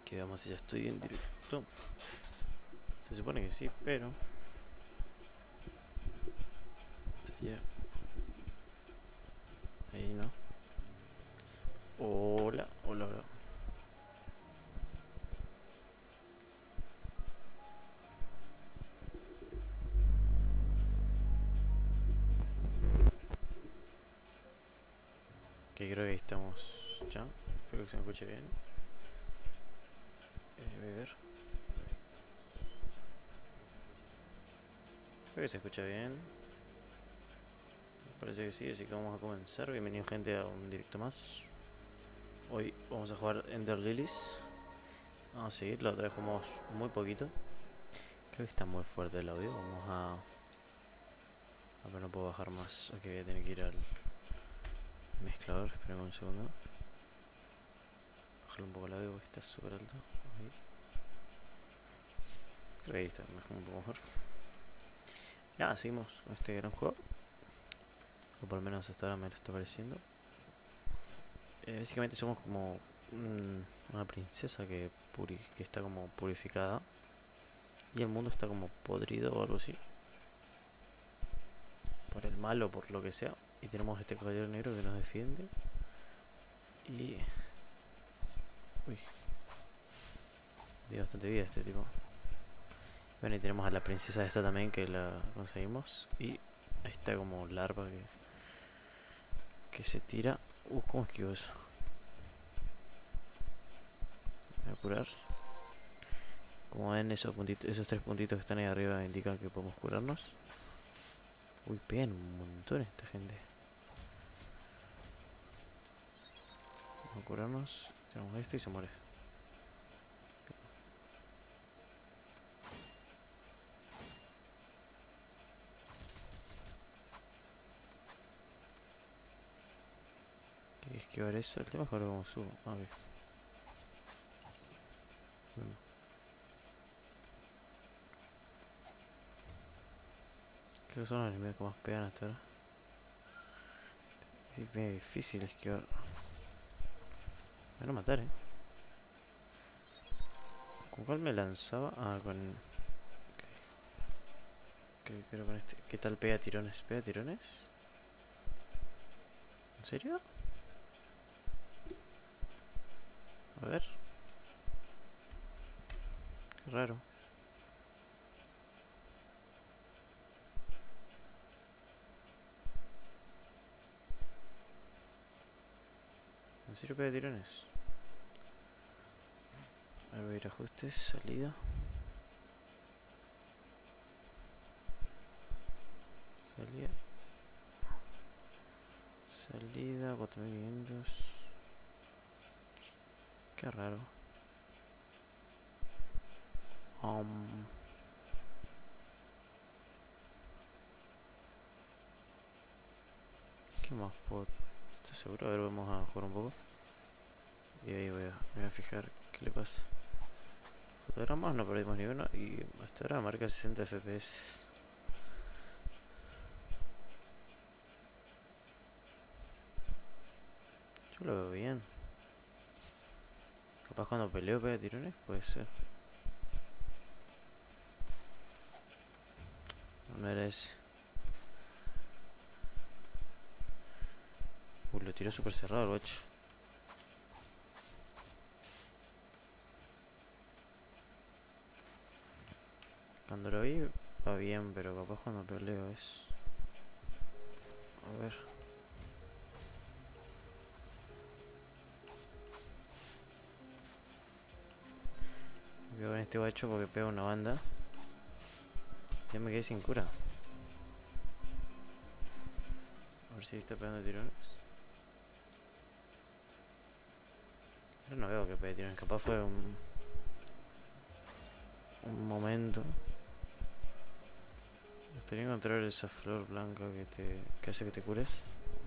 Que veamos si ya estoy en directo. Se supone que sí, pero... Ya. Ahí no. Hola, hola, hola. Que creo que ahí estamos ya. Espero que se me escuche bien. Voy a ver. Creo que se escucha bien. Parece que sí, así que vamos a comenzar. Bienvenido gente a un directo más. Hoy vamos a jugar Ender Lilies. Vamos a seguir, la otra vez jugamos muy poquito. Creo que está muy fuerte el audio. Vamos a... A ver, no puedo bajar más. Ok, voy a tener que ir al mezclador. Esperen un segundo. Bajarle un poco el audio porque está súper alto. Ahí. Creo que ahí está, un poco mejor. Ya, seguimos con este gran juego. O por lo menos hasta ahora me lo está pareciendo. Básicamente somos como una princesa que está como purificada. Y el mundo está como podrido o algo así. Por el mal o por lo que sea. Y tenemos este caballero negro que nos defiende. Y... Uy. Dio bastante vida este tipo. Bueno, y tenemos a la princesa esta también que la conseguimos. Y ahí está como larva que se tira. ¿Cómo esquivo eso? Voy a curar. Como ven, esos puntitos, esos tres puntitos que están ahí arriba indican que podemos curarnos. Uy, pegan un montón esta gente. Vamos a curarnos. Tenemos esto y se muere. Hay que esquivar eso. El tema es que ahora como subo. Ah, ok. Bueno. Creo que son los enemigos que más pegan hasta ahora. Es medio difícil esquivar. Me van a matar, ¿Con cuál me lanzaba? Ah, con... creo con este. ¿Qué tal pega tirones? ¿Pega tirones? ¿En serio? A ver. Qué raro. ¿En serio pega tirones? A ver, voy a ir a ajustes, salida. Salida. Salida, 4500. Qué raro. ¿Qué más puedo? ¿Estás seguro? A ver, vamos a jugar un poco. Y ahí me voy a fijar qué le pasa. Fotogramas no perdimos ni uno y hasta ahora marca 60 FPS. Yo lo veo bien. Capaz cuando peleo pega tirones, puede ser. No era ese. Lo tiró súper cerrado el guacho. Cuando lo vi va bien, pero capaz cuando peleo es... A ver. Me quedo con este guacho porque pega una banda. Ya me quedé sin cura. A ver si está pegando tirones. Pero no veo que pegue tirones. Capaz fue un momento. Me gustaría encontrar esa flor blanca que hace que te cures.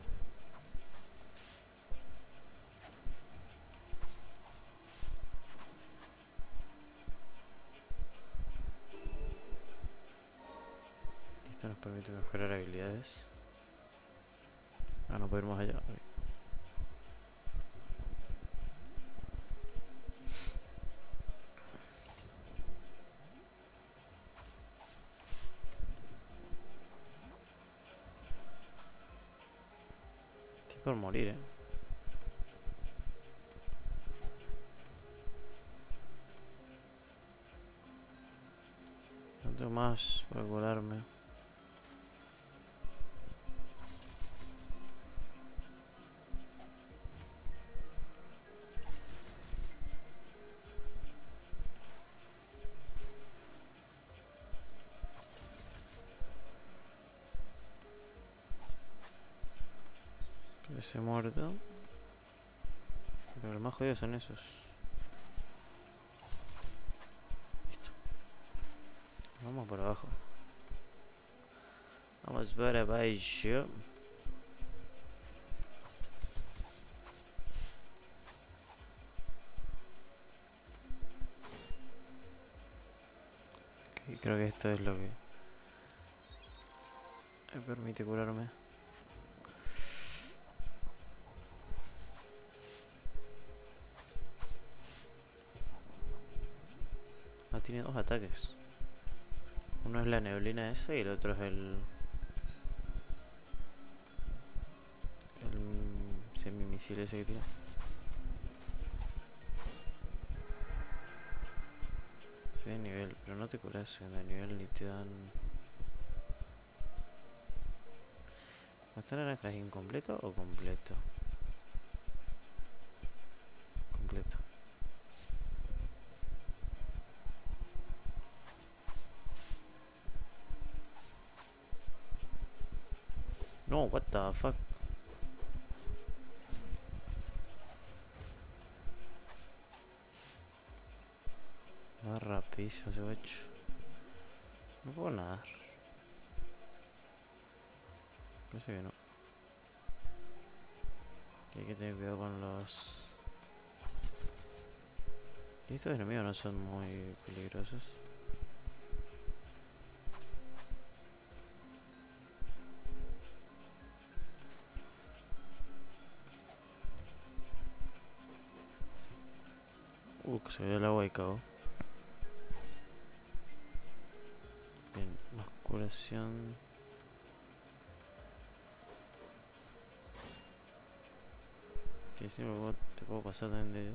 Esto nos permite mejorar habilidades. Ah, no puedo ir más allá. Ok. por morir, No tengo más para curarme. Ese muerto. Pero los más jodidos son esos. Listo. Vamos por abajo. Vamos para abajo. Ok, creo que esto es lo que me permite curarme. Ah, tiene dos ataques. Uno es la neblina esa y el otro es el semimisil ese que tira. Sí, de nivel, pero no te curas de nivel ni te dan. ¿Esta naranja es incompleto o completo? Completo. No, what the fuck. Va rapidísimo ese guacho. No puedo nadar. Parece que no. Y hay que tener cuidado con los... Estos enemigos no son muy peligrosos. Que se ve el agua y cagó. Bien, más curación. Que si te puedo pasar también de ellos.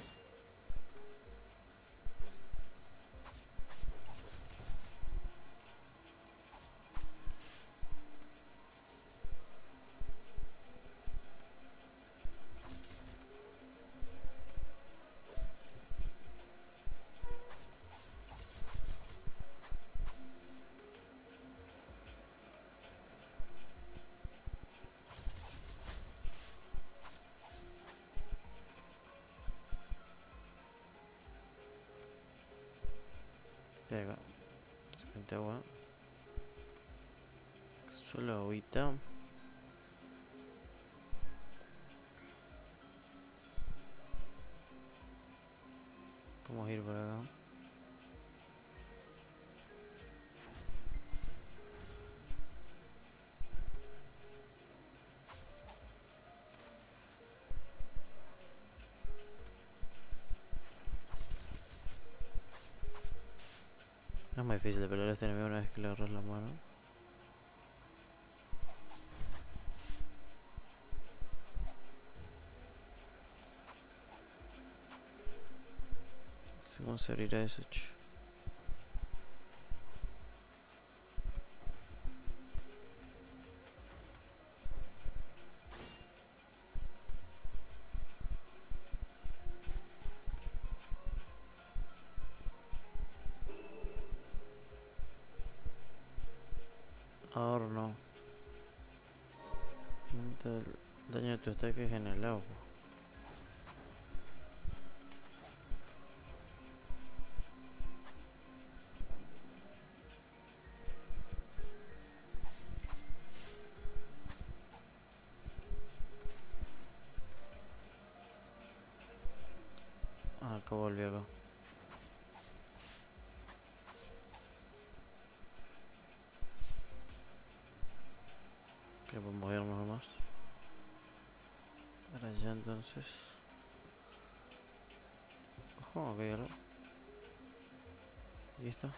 De acá. Suficiente agua. Solo agüita. Podemos ir por acá. No es muy difícil de pelear a este enemigo una vez que le agarras la mano. No sé cómo se abrirá eso, Ahora no. Aumenta el daño de tus ataques en el agua. Ah, acá volví acá. Que podemos irnos nomás. Para allá entonces. Ojo, acá hay algo. Listo.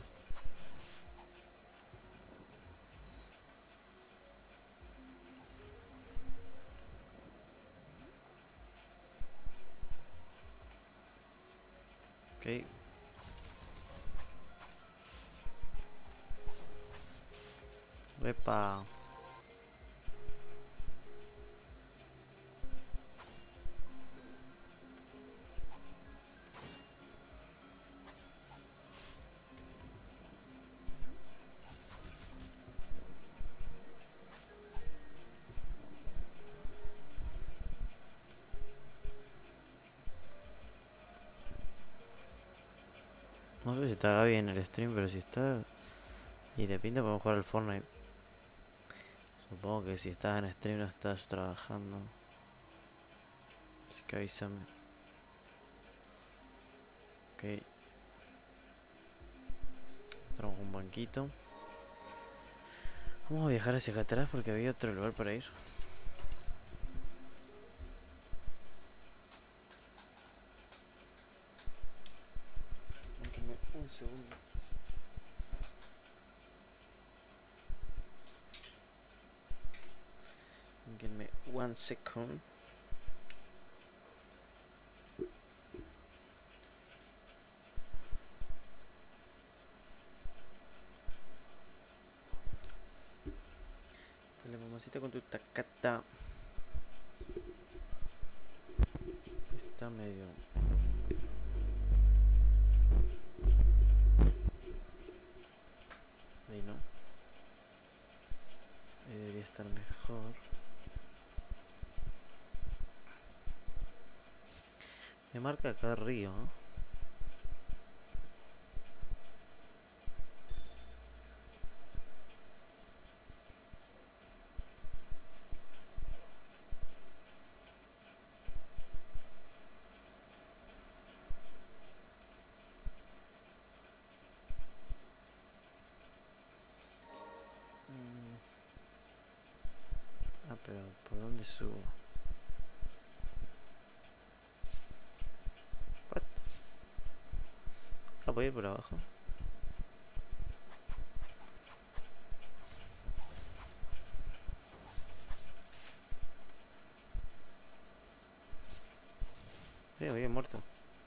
Ok. Epa. No sé si está bien el stream, pero si está y te pinta podemos jugar al Fortnite. Supongo que si estás en stream no estás trabajando. Así que avísame. Ok. Tenemos un banquito. Vamos a viajar hacia acá atrás porque había otro lugar para ir. Un segundo. Give me 1 second. Dale, mamacita, con tu tacata. Está medio... Ahí no. Ahí debería estar mejor. Me marca acá río, ¿no? Ah, pero ¿por dónde subo? What? Ah, voy a ir por abajo. Sí, había muerto.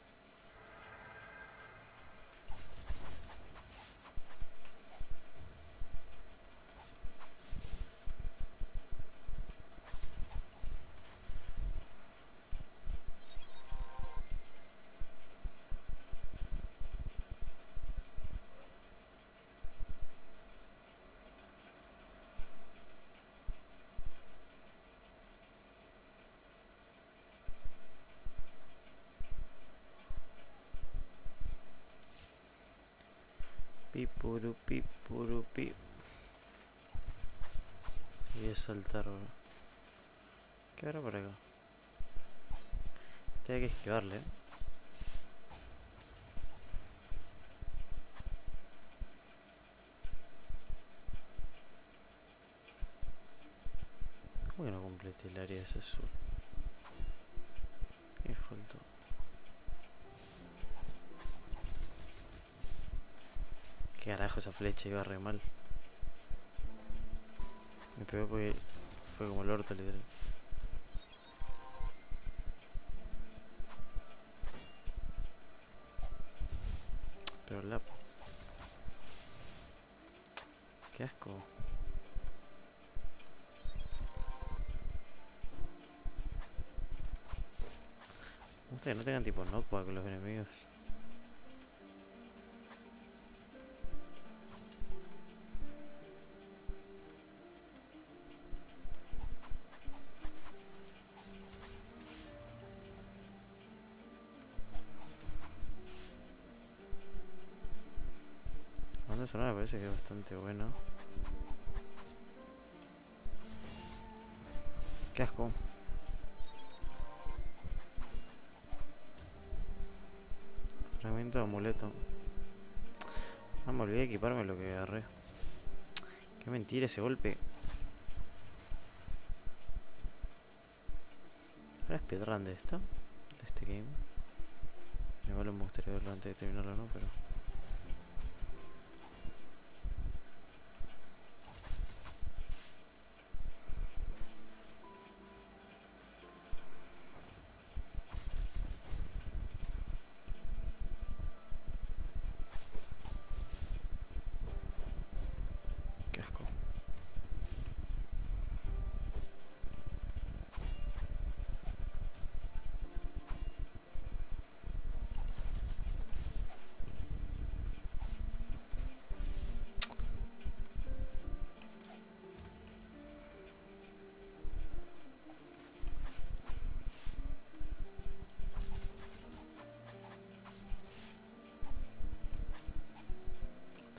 Pipuru, pipuru, pi. Voy a saltar ahora. ¿Qué habrá por acá? Tengo que esquivarle, ¿eh? ¿Cómo que no completé el área de ese azul? ¿Qué faltó? ¿Qué carajo esa flecha iba re mal? Me pegó porque fue como el orto, literal. Pero la... Qué asco. Me gusta que no tengan tipo knockback con los enemigos. La banda sonora me parece que es bastante bueno. Qué asco. Fragmento de amuleto. Ah, me olvidé de equiparme lo que agarré. Qué mentira ese golpe. ¿Era speedrun de esto? De este game. Igual me gustaría verlo antes de terminarlo, ¿no? Pero...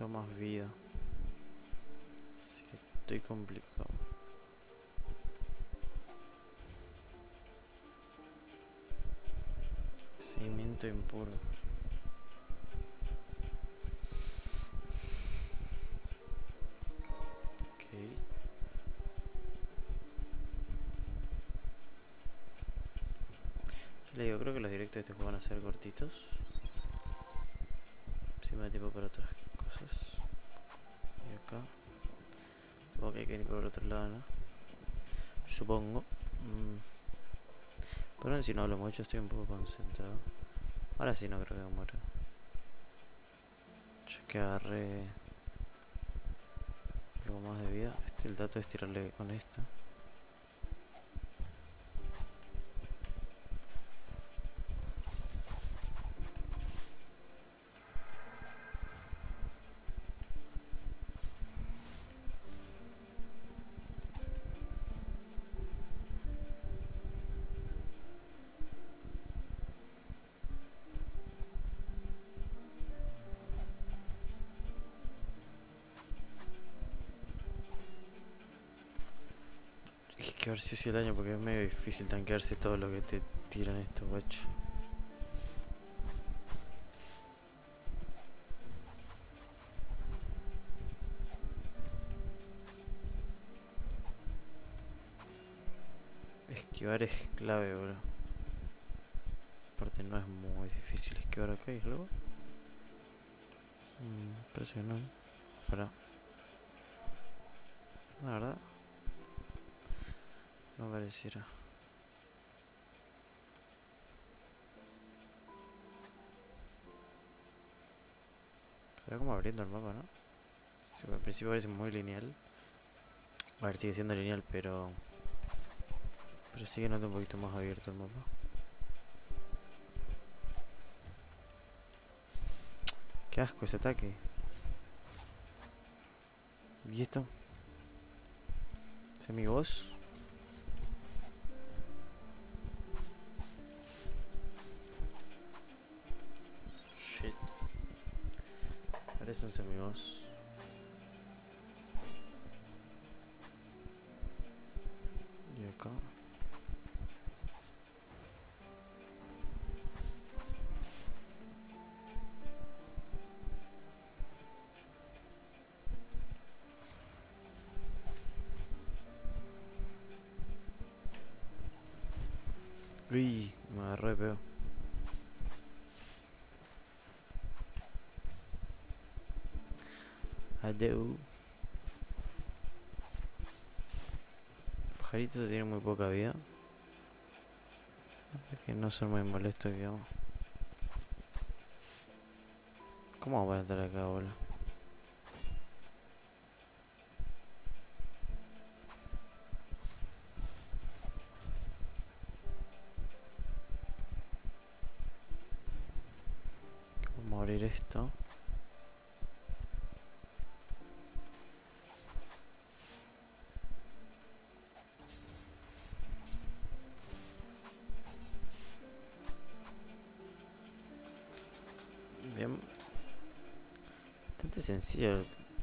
Necesito más vida. Así que estoy complicado. Sedimento impuro. Ok. Ya le digo, creo que los directos de este juego van a ser cortitos. Si me da tiempo para otras cosas. Y acá. Supongo que hay que ir por el otro lado, ¿no? Supongo. Pero si no hablo mucho, estoy un poco concentrado. Ahora sí no creo que muera. Ya que agarré algo más de vida. El dato es tirarle con esta. Hay que ver si el daño porque es medio difícil tanquearse todo lo que te tiran estos guachos. Esquivar es clave, bro. Aparte no es muy difícil esquivar acá y luego. Parece que no. Para. La verdad. No pareciera. Se ve como abriendo el mapa, ¿no? Sí, al principio parece muy lineal. A ver, sigue siendo lineal, pero sigue notando un poquito más abierto el mapa. Qué asco ese ataque. ¿Y esto? ¿Es mi voz? Shit. Parece un semiboss. Y acá. Uy, me agarró de peo. Adeu. Pajaritos tienen muy poca vida. Es que no son muy molestos, digamos. ¿Cómo vamos a entrar acá, boludo? Vamos a abrir esto. Bien. Bastante sencillo.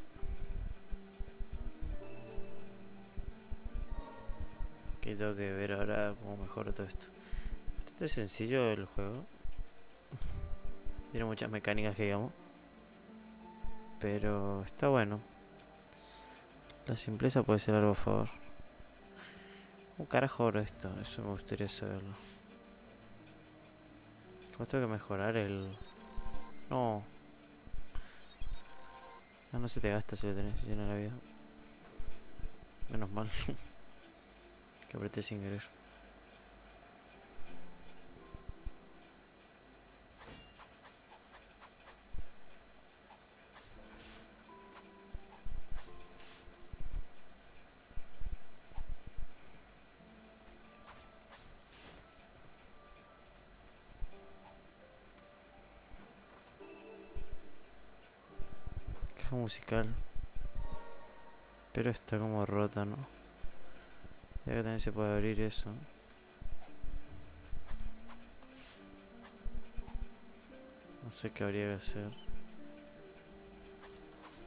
Que tengo que ver ahora cómo mejoro todo esto. Bastante sencillo el juego. Tiene muchas mecánicas que digamos. Pero está bueno. La simpleza puede ser algo a favor. ¿Cómo carajo abro esto? Eso me gustaría saberlo. ¿Cómo tengo que mejorar el...? No. No se te gasta si lo tenés llena la vida. Menos mal. Que apreté sin querer. Caja musical. Pero está como rota, ¿no? Y acá también se puede abrir eso. No sé qué habría que hacer.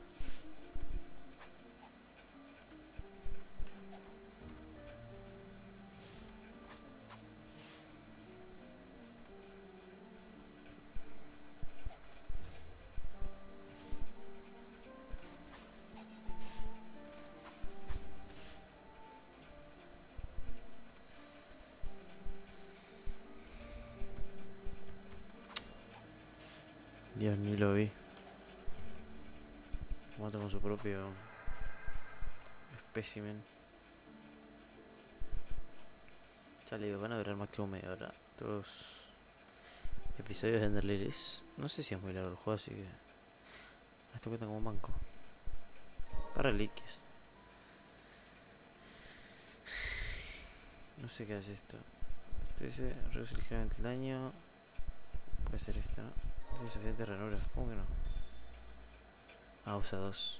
Dios, ni lo vi. Mata con su propio espécimen. Ya le digo, van a durar máximo media hora. Todos episodios de Ender Lilies. No sé si es muy largo el juego, así que esto cuenta como un banco. Para reliquias. No sé qué hace esto. Esto dice reduce ligeramente el daño. Puede ser esto, ¿no? No es suficiente ranura. ¿Cómo que no? Ah, usa 2.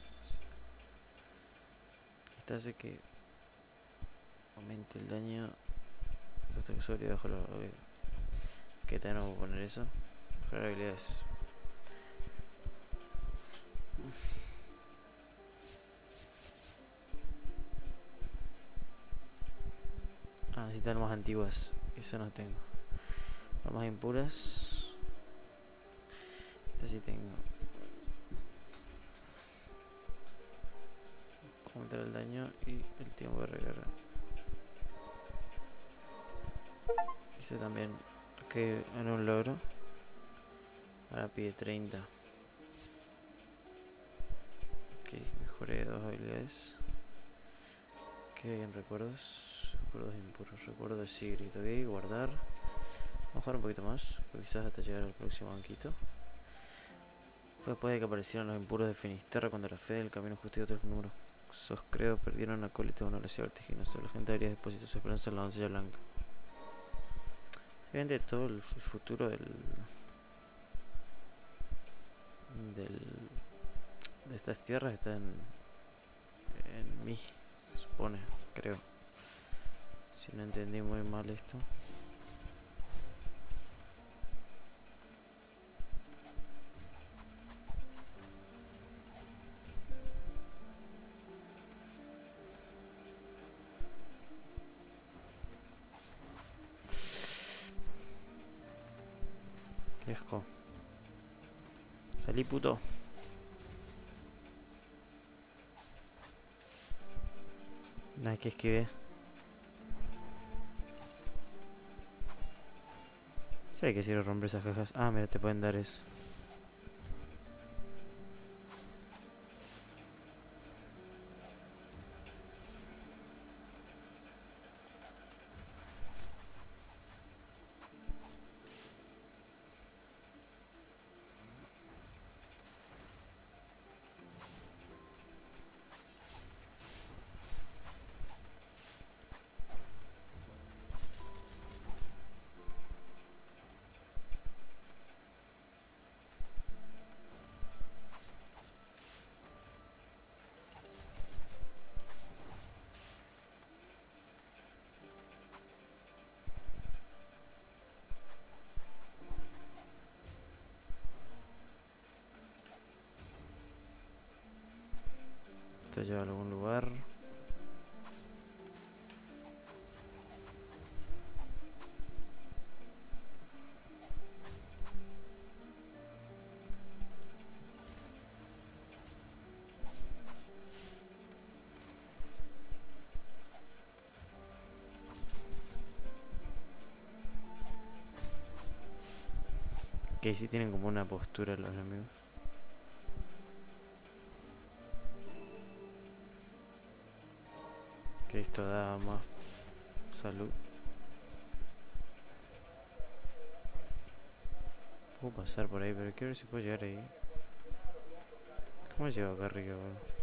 Esta hace que aumente el daño. Esto que sobre y bajo la. Que también vamos a poner eso. Mejorar habilidades. Ah, necesitan armas antiguas. Eso no tengo. Armas impuras. Esta sí tengo. Aumentar el daño y el tiempo de recarga. Este también. Ok, gané un logro. Ahora pide 30. Ok, mejoré 2 habilidades. ¿Qué hay en recuerdos? Recuerdos impuros. Recuerdo de Sigrid. Ok, guardar. Vamos a jugar un poquito más. Quizás hasta llegar al próximo banquito. Fue después de que aparecieron los impuros de Finisterra cuando la fe del camino justo y otros números creo perdieron acólitos de una velocidad vertiginosa. La gente habría depositado su esperanza en la doncella blanca. Obviamente todo el futuro de estas tierras está en mí, se supone, creo. Si no entendí muy mal esto. Qué asco. Salí, puto. Nada, que esquivé. Sé que quiero romper esas cajas. Ah, mira, te pueden dar eso. Esto lleva a algún lugar. Que sí tienen como una postura los enemigos. Que esto da más salud. Puedo pasar por ahí, pero quiero ver si puedo llegar ahí. ¿Cómo llego acá arriba, bro?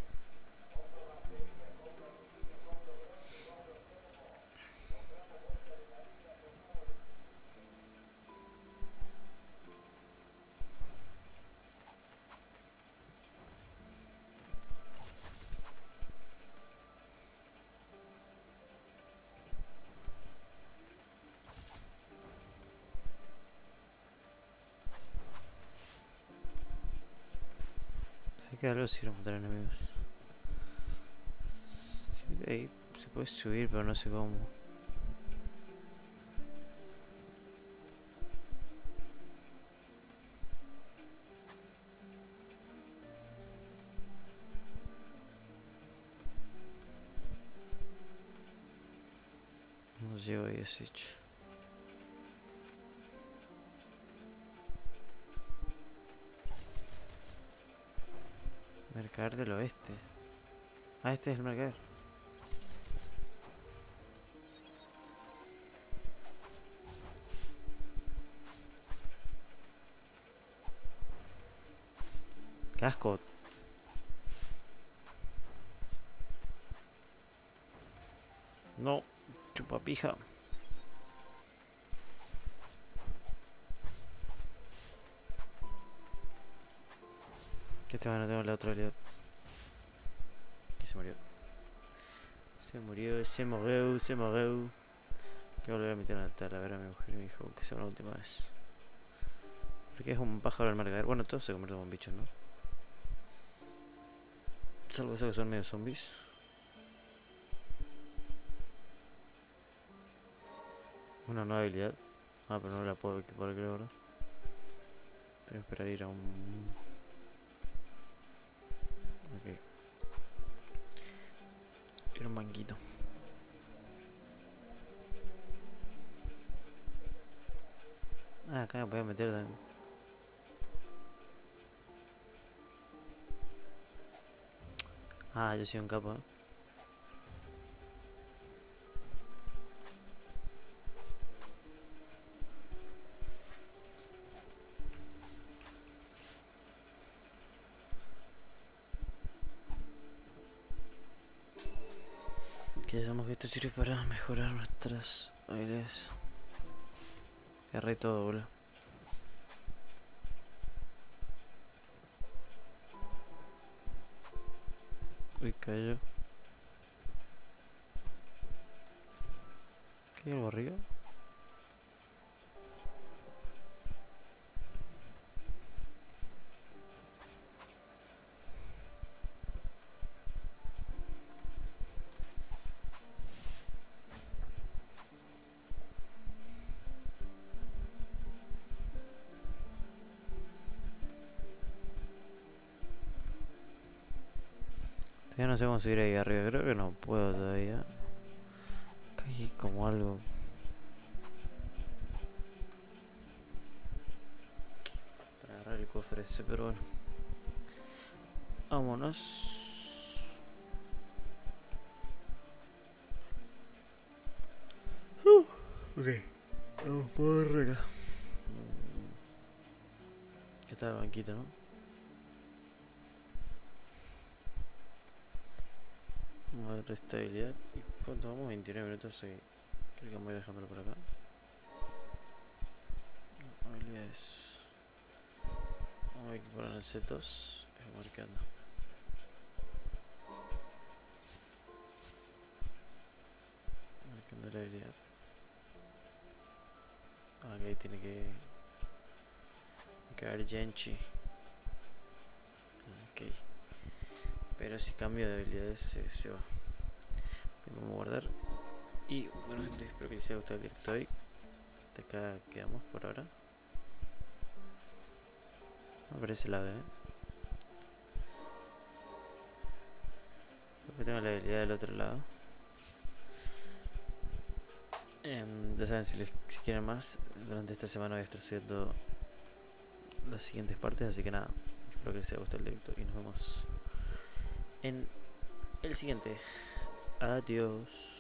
Sé que algo sirve matar enemigos. Sí, de ahí se puede subir, pero no sé cómo. No llego ahí, así. Mercader del oeste. Ah, este es el mercader. ¡Qué asco! No, chupapija. Que este no tengo la otra habilidad. Que se murió. Se murió, se murió, se murió. Que volver a meter una talavera a mi mujer y me dijo que sea una última vez. Porque es un pájaro al mercader. Bueno, todos se convierten en bichos, ¿no? Salvo esos que son medio zombies. Una nueva habilidad. Ah, pero no la puedo equipar, creo, ahora. Tengo que esperar a ir a un... Ok. Ir a un banquito. Ah, acá me voy a meter también. Ah, yo soy un capo, ¿eh? Que sabemos que esto sirve para mejorar nuestras habilidades. Agarré todo, boludo. Uy, cayó. ¿Qué hay algo arriba? Todavía no sé cómo subir ahí arriba. Creo que no puedo todavía. Acá hay como algo. Para agarrar el cofre ese, pero bueno. Vámonos. Ok. Vamos por acá. Aquí está el banquito, ¿no? Vamos a ver esta habilidad. ¿Y cuánto vamos? 29 minutos. Sí. Creo que voy dejándolo por acá. Habilidades. Vamos a equipar en el C2. Marcando. Marcando la habilidad. Ok, tiene que haber Genchi. Ok. Pero si cambio de habilidades se va. Vamos a guardar. Y bueno, gente, espero que les haya gustado el directo de hoy. Hasta acá quedamos por ahora. Me parece la B. Después tengo la habilidad del otro lado. Ya saben, si quieren más, durante esta semana voy a estar subiendo las siguientes partes. Así que nada, espero que les haya gustado el directo y nos vemos en el siguiente. Adiós.